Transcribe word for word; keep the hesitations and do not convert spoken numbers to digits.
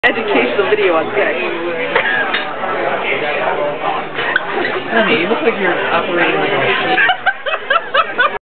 Educational video on sex. Lani, you look like you're operating like